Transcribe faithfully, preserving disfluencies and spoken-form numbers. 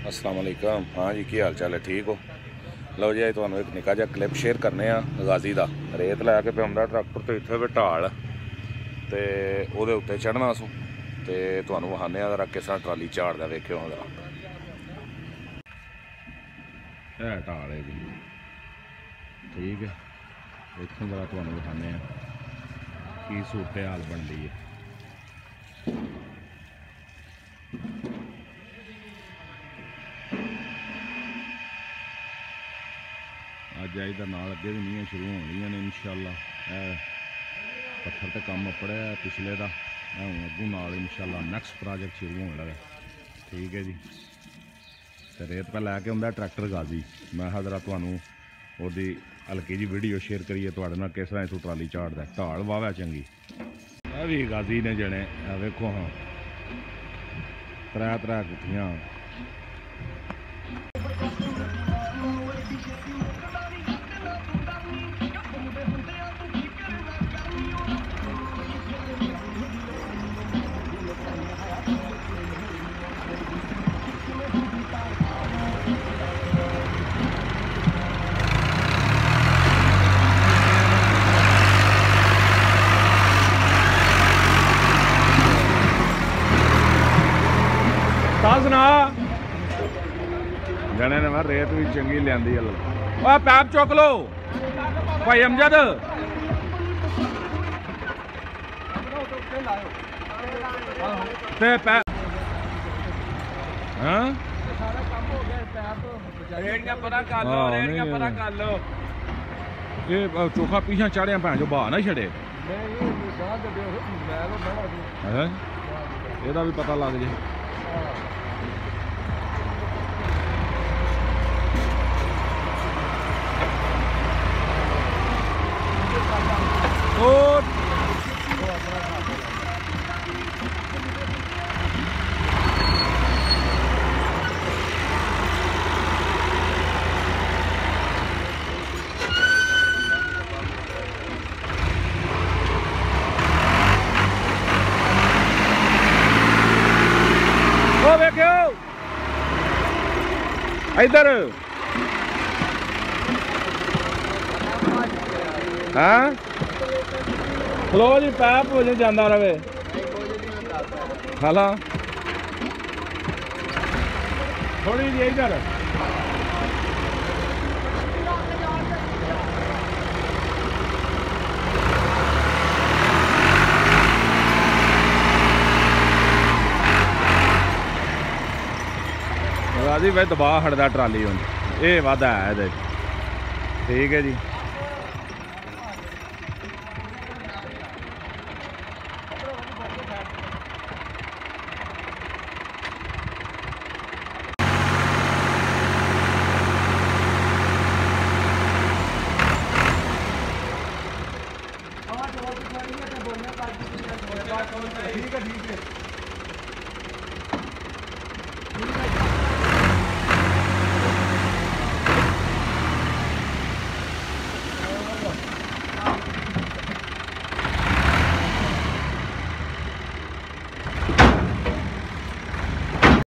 अस्सलाम वालेकुम। हाँ जी, की हाल चाल है? ठीक हो? लो जी, तुहानू एक निक्का जिहा क्लिप शेयर करने गाजी का। रेत लैके पे आंदा ट्रैक्टर तो इत्थे भी ढाल ते ओहदे उत्ते चढ़ना असू ते तुहानू विखाने जरा किस तरह ट्राली झाड़दा। वेखियो जरा, है ढाल है जी, ठीक है। इत्थों जरा तुहानू विखाने की सूरत हाल बन रही है। अज अज का नाल अगे भी नहीं शुरू होनियां ने इंशाअल्लाह। पत्थर तो कम अपड़िया पिछले का, हूँ अगू नाल इंशाअल्लाह नैक्सट प्रोजेक्ट शुरू होने लगा। ठीक है जी। तो रेत पे लैके आंदा ट्रैक्टर गाजी। मैं जरा तुहानू ओहदी हल्की जी वीडियो शेयर करिए तुहाडे नाल किस तरह इथों ट्राली झाड़दा। ढाल वावा चंगी। यह भी गाजी ने जने, वेखो हाँ त्रै त्रै गुत्थियां। सुना जने ने मैं रेत भी चंगी लियांदी है। पैप चुक लो भाई अमजद। ते पैप हाँ ये चोखा पीछा चाड़िया भैन जो बहा ना छड़े, एदा भी पता लग जाए। इधर हाँ खलो जी, पैप हो जाए जाता रहे। खाला थोड़ी जी इधर गाजी भाई दबा हटदा ट्राली हूँ ये वादा है। ठीक है जी। ठीक है ठीक है।